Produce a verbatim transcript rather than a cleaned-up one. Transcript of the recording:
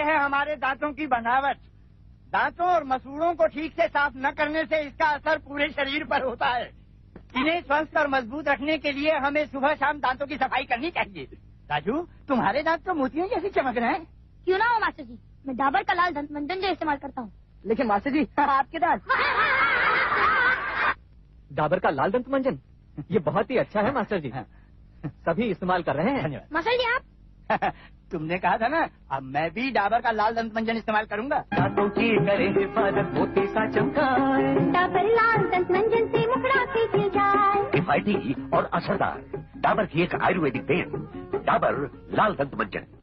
है हमारे दांतों की बनावट। दांतों और मसूड़ों को ठीक से साफ न करने से इसका असर पूरे शरीर पर होता है। इन्हें स्वस्थ और मजबूत रखने के लिए हमें सुबह शाम दांतों की सफाई करनी चाहिए। राजू, तुम्हारे दांत तो मोतियों जैसे चमक रहे हैं। क्यों ना हो मास्टर जी, मैं डाबर का लाल दंत मंजन जो इस्तेमाल करता हूँ। लेकिन मास्टर जी, आपके दांत। डाबर का लाल दंत मंजन, ये बहुत ही अच्छा है मास्टर जी। सभी इस्तेमाल कर रहे हैं। धन्यवाद मास्टर जी आप तुमने कहा था ना, अब मैं भी डाबर का लाल दंत मंजन इस्तेमाल करूंगा। दांतों की करे हिफाजत मोती सा चमकाए, डाबर लाल दंत मंजन से मुखड़ा से खिल जाए। किफायती और असरदार डाबर की एक आयुर्वेदिक तेल, डाबर लाल दंत मंजन।